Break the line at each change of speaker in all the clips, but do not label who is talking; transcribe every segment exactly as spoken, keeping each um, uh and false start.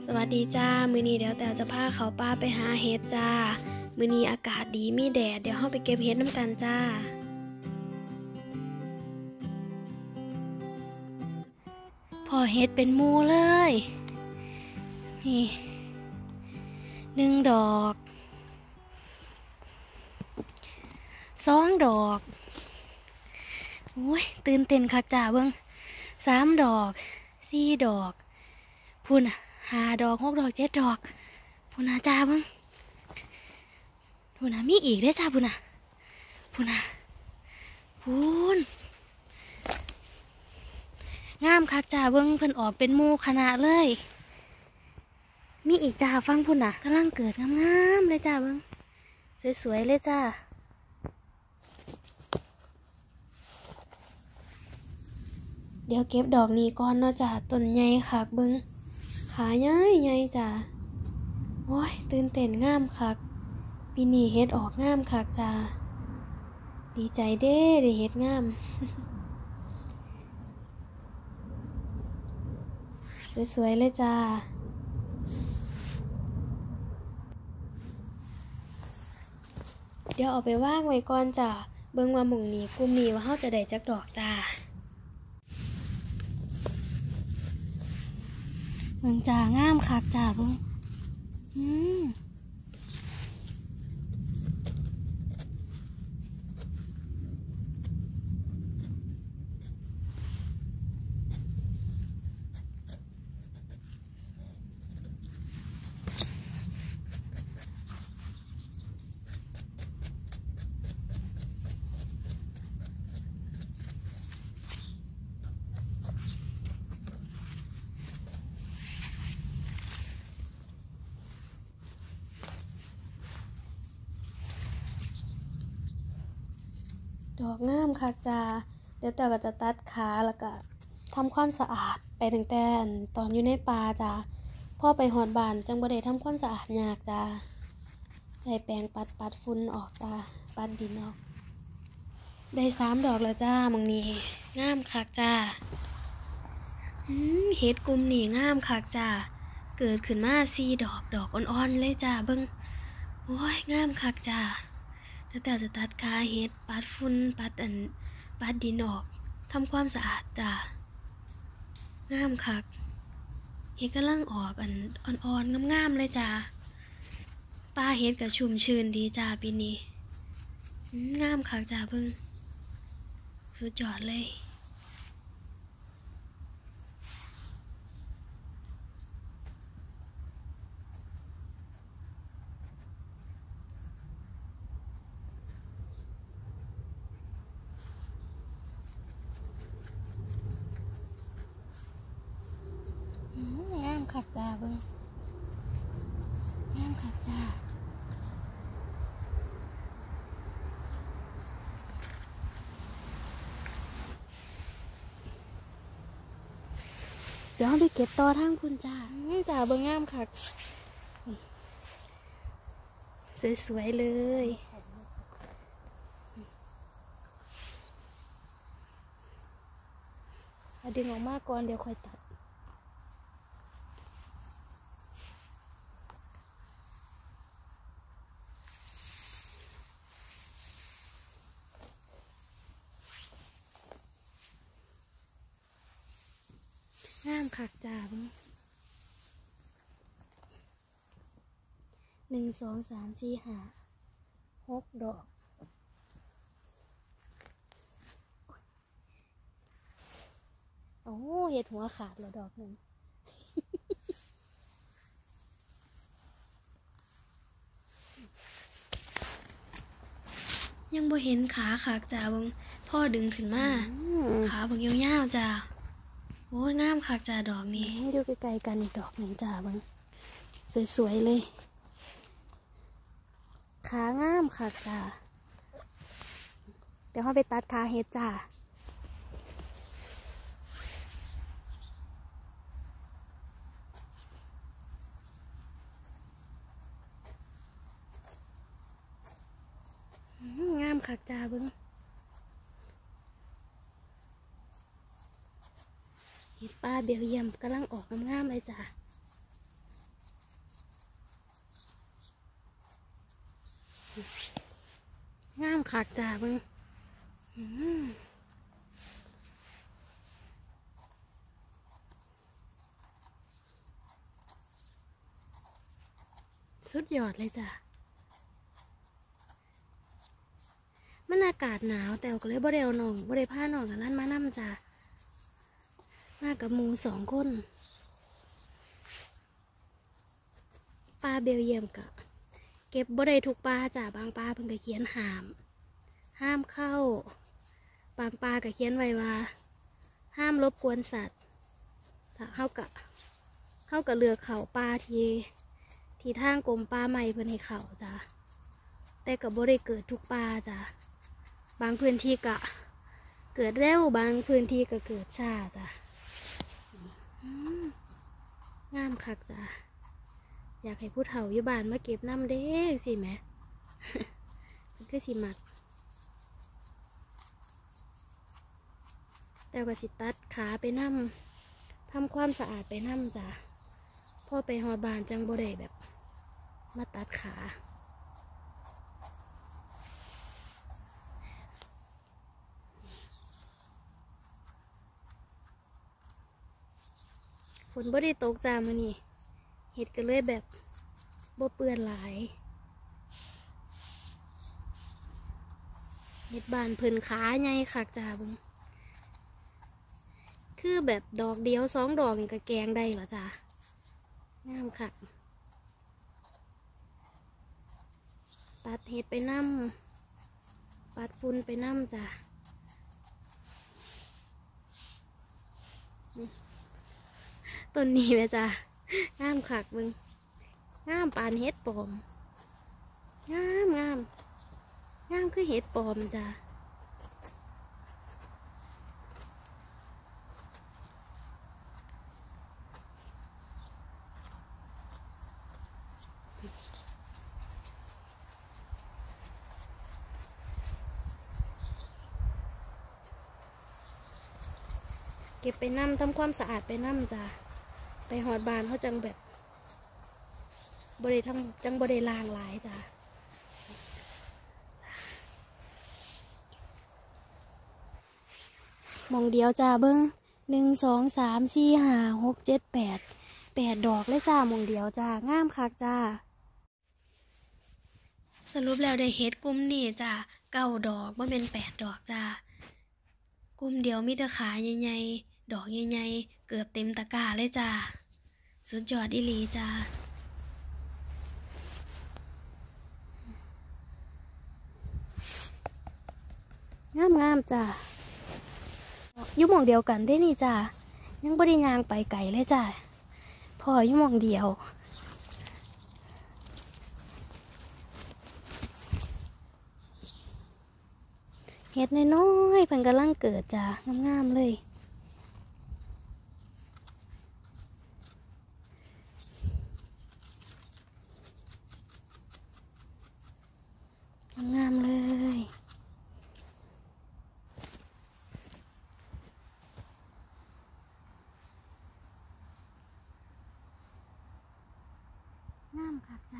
สวัสดีจ้ามื้อนี้เดี๋ยวแต่จะพาเขาป้าไปหาเห็ดจ้ามื้อนี้อากาศดีมีแดดเดี๋ยวเฮาไปเก็บเห็ดน้ำกันจ้าพอเห็ดเป็นหมู่เลยนี่หนึ่งดอกสองดอกโอ้ยตื่นเต้นคักจ้าเบิ่งสามดอกสี่ดอกพูนอ่ะห้าดอกหกดอกเจ็ดดอกพูน่ะจ้าเบิ่งพูน่ะมีอีกได้จ้าพูน่ะพูน่ะพูนงามคักจ้าเบิ่งเพิ่นออกเป็นหมู่คณะเลยมีอีกจ้าฟังพูน่ะกำลังเกิดงามๆเลยจ้าเบิ่งสวยๆเลยจ้าเดี๋ยวเก็บดอกนี้ก่อนเนาะจ้าต้นใหญ่คักเบิ่งขาใหญ่ใหญ่จ้าโอ้ยตื่นเต้นงามคักปีนี้เฮ็ดออกงามคักจ้าดีใจเด้ได้เฮ็ดงามสวยๆเลยจ้าเดี๋ยวเอาไปวางไว้ก่อนจ้าเบิ่งว่าหม่องนี้กลุ่มนี้ว่าเฮาจะได้จักดอกจ้าเบิ่งจ้างามคักจ้าเบิ่งอืมดอกงามคักจ้าเดี๋ยวแต่ก็จะตัดขาแล้วก็ทำความสะอาดไปตั้งแต่ตอนอยู่ในป่าจ้าพอไปหอดบ้านจังบ่ได้ทำความสะอาดยากจ้าใช้แปรงปัดปัดฝุ่นออกจ้าปัดดินออกได้สามดอกแล้วจ้าหม่องนี้งามคักจ้าอืมเห็ดกลุ่มนี้งามคักจ้าเกิดขึ้นมาสี่ดอกดอกอ่อนๆเลยจ้าเบิ่งโอ้ยงามคักจ้าแล้วแต่จะตัดขาเห็ดปัดฝุ่นปัดอันปัดดินออกทำความสะอาดจ้างามคักเห็ดกำลังออกอันอ่อนๆงามๆเลยจ้าป้าเห็ดกับชุ่มชื้นดีจ้าปีนี้งามคักจ้าเพิ่งสุดยอดเลยงามคักจ้าเบิ่งงามคักจ้าเดี๋ยวเราไปเก็บต่อทางคุณจ้าจ้าเบิ่งงามคักสวยๆเลยเอาดึงออกมาก่อนเดี๋ยวค่อยตัดงามคักจ้าเบิ่งหนึ่งสองสามสี่ห้าหกดอกโอ้เห็ดหัวขาดแล้วดอกหนึ่ง ยังบ่เห็นขาขากจ้าเบิ่งพ่อดึงขึ้นมาขาเบิ่งยาวๆจ้าโอ้ยงามคักจ้าดอกนี้ให้ดูไกลๆกันอีกดอกหนึ่งจ้าเบิ่งสวยๆเลยขางามคักจ้าเดี๋ยวเราไปตัดขาเห็ดจ้างามคักจ้าเบิ่ง เห็ดปลาเบลเยียมกำลังออกงามๆเลยจ้ะงามคักจ้าเบิ่งสุดยอดเลยจ้ะมันอากาศหนาวแต่ก็เลยบ่ได้เอาน้องบ่ได้พาน้องกับลั่นมานำจ้ะมากับหมูสองคนปลาเบลเยียมกะเก็บบ่ได้ทุกปลาจ้ะบางปลาเพิ่งก็เขียนห้ามห้ามเข้าบางปลาก็เขียนไว้ว่าห้ามรบกวนสัตว์ถ้าเฮากะเฮากะเลือกเขาปลาที่ที่ทางกรมป่าไม้เพิ่นให้เขาจ้ะแต่ก็บ่ได้เกิดทุกปลาจ้ะบางพื้นที่ก็เกิดเร็วบางพื้นที่ก็เกิดช้าจ้ะงามคักจ้ะอยากให้ผู้เฒ่าอยู่บ้านมาเก็บน้ำเด้สิแม่มันก็สิมักแต่ก็สิตัดขาไปน้ำทำความสะอาดไปน้ำจ้ะพอไปหอดบ้านจังบ่ได้แบบมาตัดขาฝนบ่ได้ตกจ้ามื้อนี้เห็ดก็เลยแบบบ่เปื้อนหลายเห็ดบานเพิ่นขาใหญ่คักจ้าเบิ่งคือแบบดอกเดียวสองดอกนี่ก็แกงได้เหรอจ้างามคักตัดเห็ดไปน้ำปัดฝุ่นไปน้ำจ้ะต้นนี้ไหมจ้ะงามคักเบิ่งงามปานเห็ดปลอมงามงามงามคือเห็ดปลอมจ้ะเก็บไปน้ำทำความสะอาดไปน้ำจ้ะไปหอดบานเขาจังแบบบริทำจังบริลางหลายจ้ะมองเดียวจ้าเบิ้งหนึ่งสองสามสี่ห้าหกเจ็ดแปดแปดดอกเลยจ้ามองเดียวจ้างามคักจ้าสรุปแล้วได้เฮ็ดกลุ่มนี่จ้าเก้าดอกว่าเป็นแปดดอกจ้ากลุ่มเดียวมีแต่ขาใหญ่ๆดอกใหญ่ๆเกือบเต็มตะกร้าเลยจ้าสุดยอดอีหลีจ้างามงามจ้าอยู่หม่องเดียวกันได้นี่จ้ายังบ่ได้ย่างไปไกลเลยจ้าพออยู่หม่องเดียวเห็ดน้อยๆเพิ่นกำลังเกิดจ้างามๆเลยงามๆเลยงามคักจ้า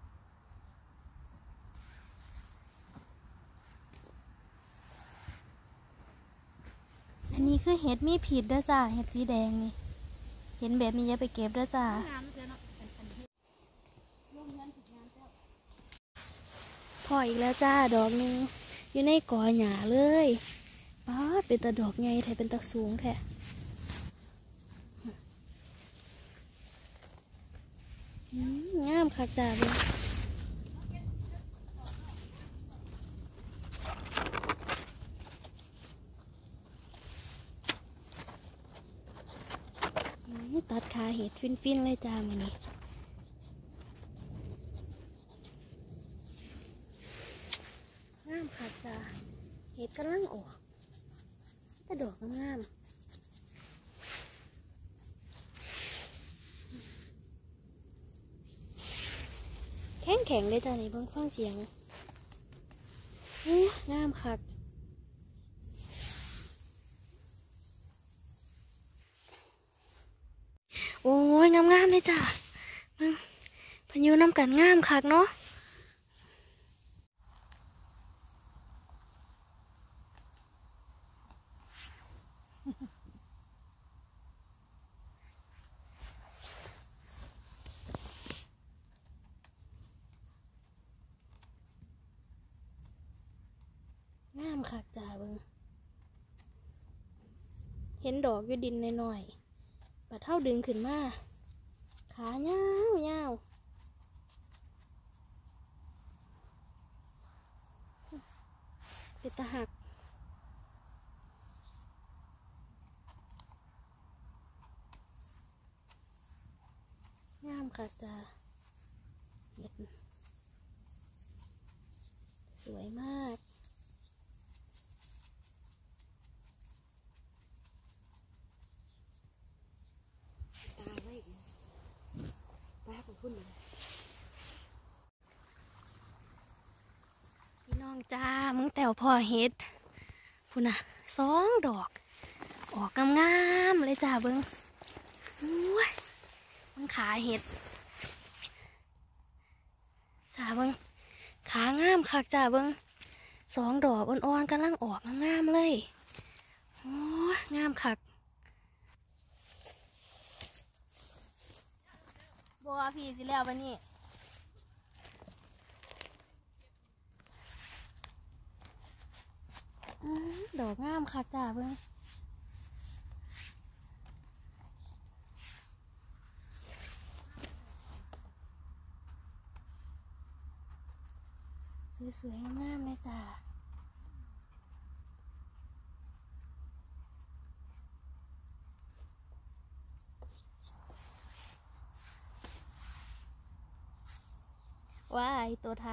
อันนี้คือเห็ดมีผิดเด้อจ้าเห็ดสีแดงนี่เห็นแบบนี้อย่าไปเก็บเด้อจ้าพออีกแล้วจ้าดอกนึงอยู่ในกอหญ้าเลยป๊าดเป็นตะดอกใหญ่แท้เป็นตะสูงแท้งามคักจ้าเลยตัดขาเห็ดฟินๆเลยจ้ามื้อนี้งามคักจ้าเห็ดกำลังออกแต่ดอกงามแข็งแข็งเลยจ้านี่เบิ่งฟังเสียงงามคักโอ้ยงามๆเลยจ้าพายุน้ำกันงามคักเนาะ
เห็นดอกอยู่ดินหน่อยๆปลาเท่าดึงขึ้นมาขาเงาเงาเป็นตะหักงามค่ะจ้าเห็ดสวยมากตาไว้ป้าของคุณพี่น้องจ้ามึงแต้วพ่อเห็ดพูน่ะสองดอกออกงามๆเลยจ้าเบิ้งโอ้ยมันขาเห็ดจ้าเบิ้งขางามคักจ้าเบิ้งสองดอกอ่อนๆกำลังออกงามๆเลยโอ้ยงามคักบัวพี่สิแล้วปะนี่ดอกงามคักจ้าเบิ้งสวยๆงามๆเลยจ้าว้ายตัวถาก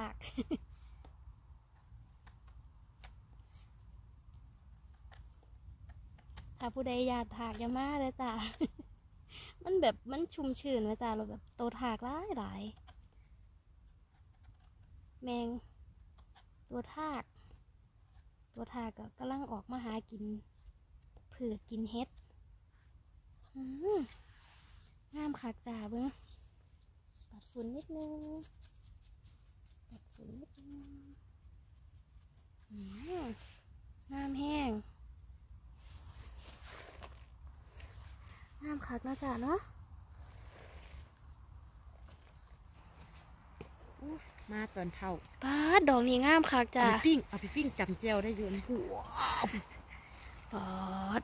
ถ้าผู้ใดอยากถากอยามาเลยจ้า มันแบบมันชุ่มชื้นไว้จ้าเราแบบตัวถากหลายหลายแมงตัวทากตัวทากก็กำลังออกมาหากินเผือกกินเห็ดงามคักจ้าเบิ้งปัดฝุ่นนิดนึงปัดฝุ่นนิดนึงงามแห้งงามคักนะจ้าเนาะ
มาตอนเท่า
ป้าดอกนี้งามคักจ้า
เอาไปปิ้งเอาไปปิ้งจำเจียวได้อยู่นะว้าว
ปอด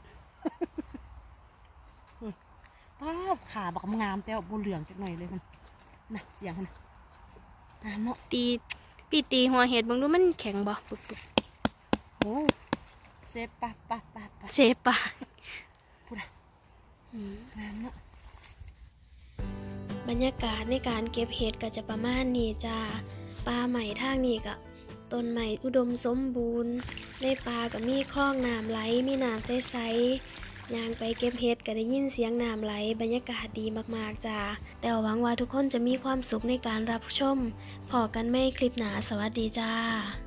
ป้าขาบักงามแต่บัวเหลืองจักหน่อยเลยมันนะเสียงมันงามเนาะ
ตีปีตีหัวเห็ดบางดูมันแข็งบ่ปึ๊บปึ๊บโอ้
เซฟปะปะปะปะ
เซฟปะ
พูดอะงามเนาะ
บรรยากาศในการเก็บเห็ดก็จะประมาณนี้จ้าป่าใหม่ทางนี้ก็ต้นใหม่อุดมสมบูรณ์ในป่าก็มีคลองน้ำไหลมีน้ำใสๆย่างไปเก็บเห็ดก็ได้ยินเสียงน้ำไหลบรรยากาศดีมากๆจ้าแต่หวังว่าทุกคนจะมีความสุขในการรับชมพอกันไม่คลิปหนาสวัสดีจ้า